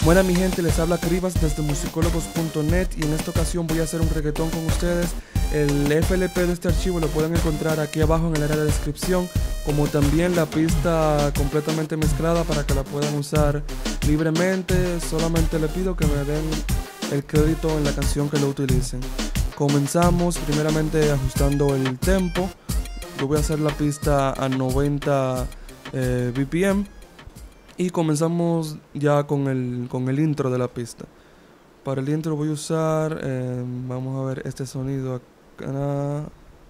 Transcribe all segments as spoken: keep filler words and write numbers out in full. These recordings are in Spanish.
Buena mi gente, les habla Cribas desde musicólogos punto net y en esta ocasión voy a hacer un reggaetón con ustedes. El F L P de este archivo lo pueden encontrar aquí abajo en el área de descripción, como también la pista completamente mezclada para que la puedan usar libremente. Solamente le pido que me den el crédito en la canción que lo utilicen. Comenzamos primeramente ajustando el tempo. Yo voy a hacer la pista a noventa eh, B P M. Y comenzamos ya con el, con el intro de la pista. Para el intro voy a usar, eh, vamos a ver este sonido acá,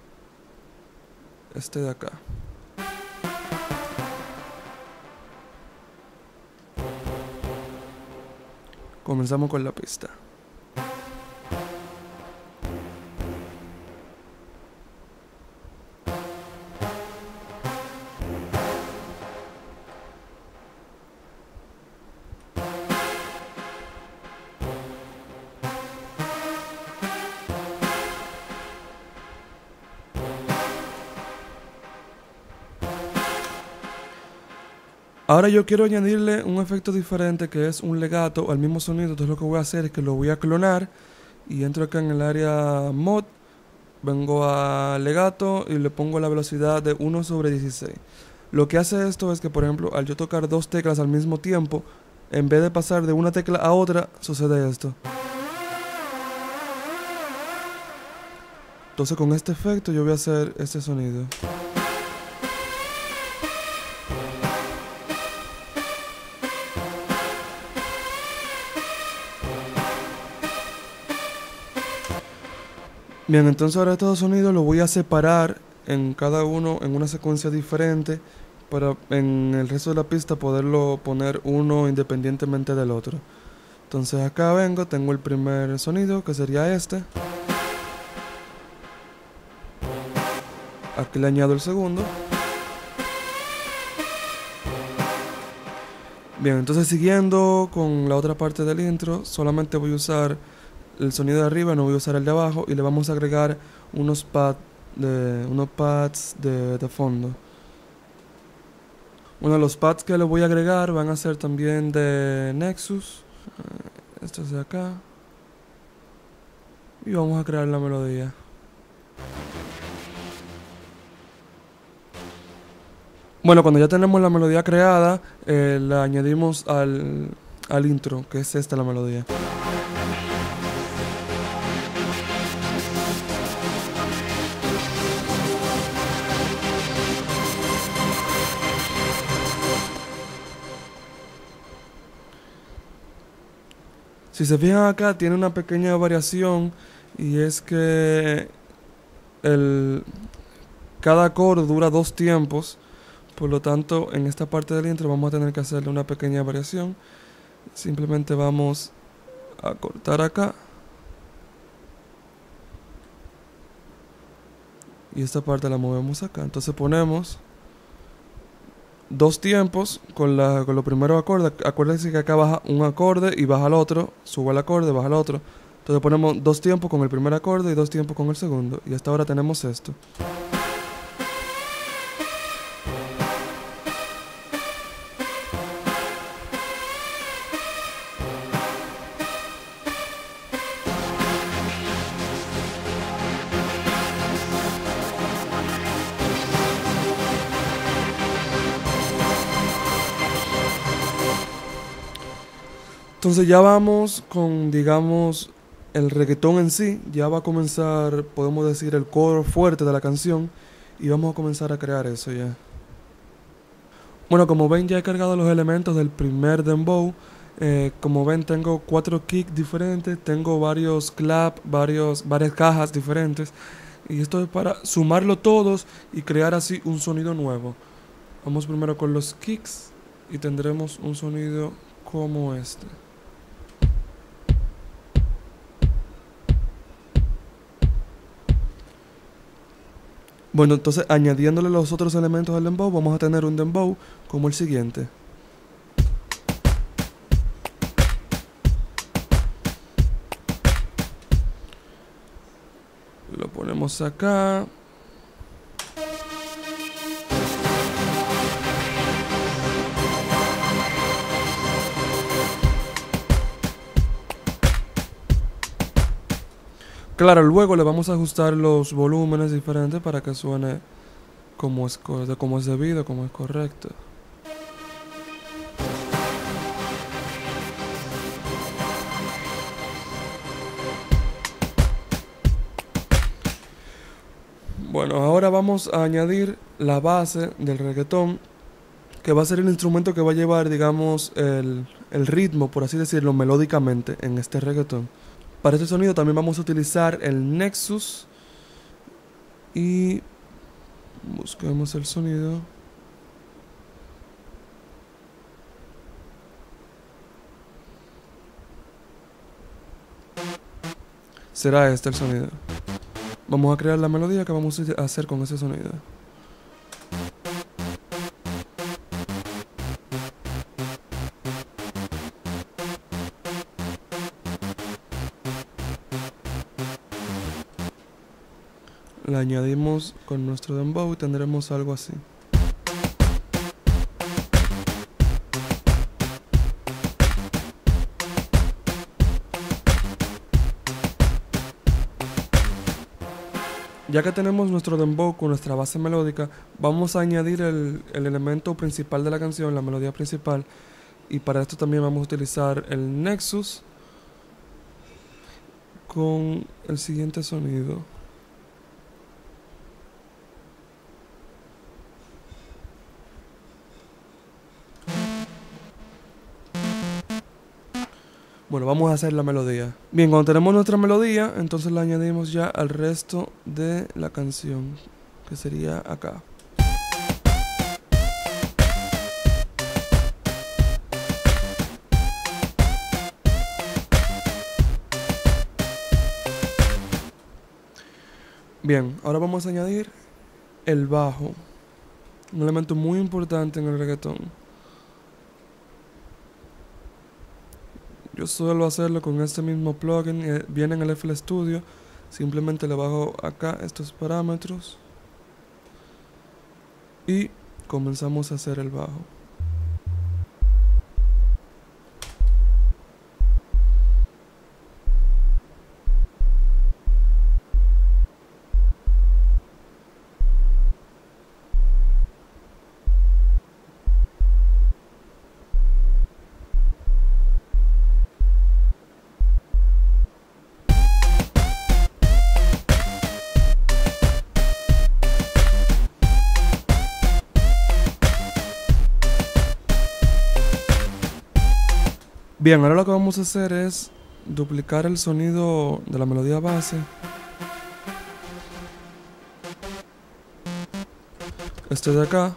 este de acá. Comenzamos con la pista. Ahora yo quiero añadirle un efecto diferente que es un legato al mismo sonido. Entonces lo que voy a hacer es que lo voy a clonar y entro acá en el área mod, vengo a legato y le pongo la velocidad de uno sobre dieciséis. Lo que hace esto es que, por ejemplo, al yo tocar dos teclas al mismo tiempo, en vez de pasar de una tecla a otra, sucede esto. Entonces con este efecto yo voy a hacer este sonido. Bien, entonces ahora estos sonidos los voy a separar en cada uno en una secuencia diferente para en el resto de la pista poderlo poner uno independientemente del otro. Entonces acá vengo, tengo el primer sonido que sería este. Aquí le añado el segundo. Bien, entonces siguiendo con la otra parte del intro, solamente voy a usar el sonido de arriba, no voy a usar el de abajo, y le vamos a agregar unos, pad de, unos pads de, de fondo. Bueno, los pads que le voy a agregar van a ser también de Nexus. Este es de acá. Y vamos a crear la melodía. Bueno, cuando ya tenemos la melodía creada, eh, la añadimos al, al intro, que es esta la melodía. Si se fijan acá, tiene una pequeña variación, y es que el, cada acorde dura dos tiempos. Por lo tanto, en esta parte del intro vamos a tener que hacerle una pequeña variación. Simplemente vamos a cortar acá. Y esta parte la movemos acá. Entonces ponemos dos tiempos con, la, con los primeros acordes. Acuérdense que acá baja un acorde y baja el otro. Sube el acorde, baja el otro. Entonces ponemos dos tiempos con el primer acorde y dos tiempos con el segundo. Y hasta ahora tenemos esto. Entonces ya vamos con, digamos, el reggaetón en sí. Ya va a comenzar, podemos decir, el coro fuerte de la canción. Y vamos a comenzar a crear eso ya. Bueno, como ven, ya he cargado los elementos del primer dembow. Eh, como ven, tengo cuatro kicks diferentes. Tengo varios clap, varios, varias cajas diferentes. Y esto es para sumarlo todos y crear así un sonido nuevo. Vamos primero con los kicks y tendremos un sonido como este. Bueno, entonces añadiéndole los otros elementos del dembow, vamos a tener un dembow como el siguiente. Lo ponemos acá. Claro, luego le vamos a ajustar los volúmenes diferentes para que suene como es, como es debido, como es correcto. Bueno, ahora vamos a añadir la base del reggaetón, que va a ser el instrumento que va a llevar, digamos, el, el ritmo, por así decirlo, melódicamente en este reggaetón. Para este sonido también vamos a utilizar el Nexus y busquemos el sonido. Será este el sonido. Vamos a crear la melodía que vamos a hacer con ese sonido. La añadimos con nuestro dembow y tendremos algo así. Ya que tenemos nuestro dembow con nuestra base melódica, vamos a añadir el, el elemento principal de la canción, la melodía principal, y para esto también vamos a utilizar el Nexus con el siguiente sonido. Bueno, vamos a hacer la melodía. Bien, cuando tenemos nuestra melodía, entonces la añadimos ya al resto de la canción, que sería acá. Bien, ahora vamos a añadir el bajo, un elemento muy importante en el reggaetón. Yo suelo hacerlo con este mismo plugin, eh, viene en el F L Studio. Simplemente le bajo acá estos parámetros y comenzamos a hacer el bajo. Bien, ahora lo que vamos a hacer es duplicar el sonido de la melodía base. Este de acá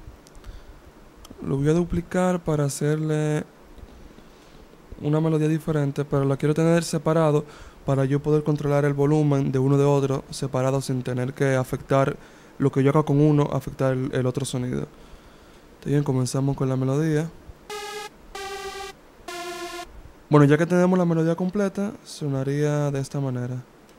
lo voy a duplicar para hacerle una melodía diferente, pero la quiero tener separado para yo poder controlar el volumen de uno de otro separado sin tener que afectar lo que yo haga con uno, afectar el, el otro sonido. Bien, comenzamos con la melodía. Bueno, ya que tenemos la melodía completa, sonaría de esta manera.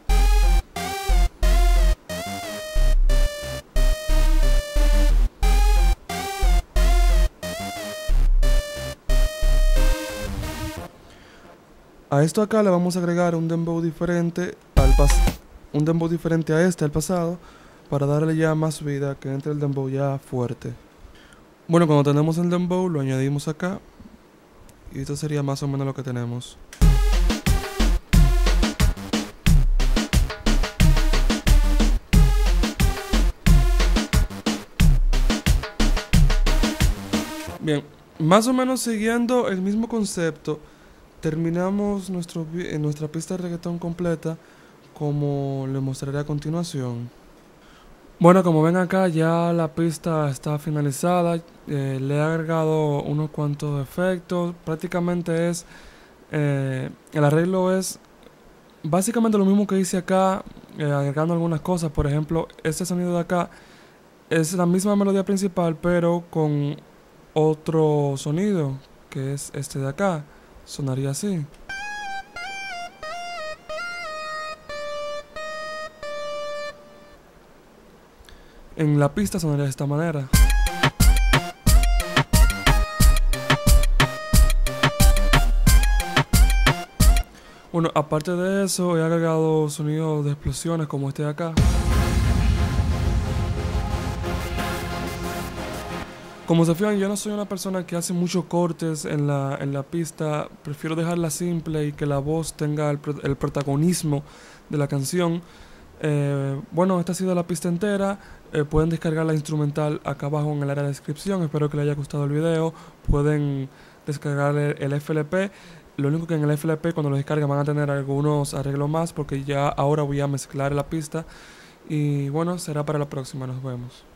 A esto acá le vamos a agregar un dembow diferente al pas un dembow diferente a este, al pasado, para darle ya más vida, que entre el dembow ya fuerte. Bueno, cuando tenemos el dembow lo añadimos acá. Y esto sería más o menos lo que tenemos. Bien, más o menos siguiendo el mismo concepto, terminamos nuestro, nuestra pista de reggaetón completa, como les mostraré a continuación. Bueno, como ven acá, ya la pista está finalizada. Eh, le he agregado unos cuantos efectos. Prácticamente es eh, el arreglo es básicamente lo mismo que hice acá, eh, agregando algunas cosas. Por ejemplo, este sonido de acá es la misma melodía principal, pero con otro sonido, que es este de acá. Sonaría así. En la pista sonaría de esta manera. Bueno, aparte de eso, he agregado sonidos de explosiones como este de acá. Como se fijan, yo no soy una persona que hace muchos cortes en la, en la pista. Prefiero dejarla simple y que la voz tenga el, pro- el protagonismo de la canción. Eh, bueno, esta ha sido la pista entera. Eh, pueden descargar la instrumental acá abajo en el área de descripción. Espero que les haya gustado el video. Pueden descargar el, el F L P. Lo único que en el F L P cuando lo descarguen van a tener algunos arreglos más porque ya ahora voy a mezclar la pista. Y bueno, será para la próxima. Nos vemos.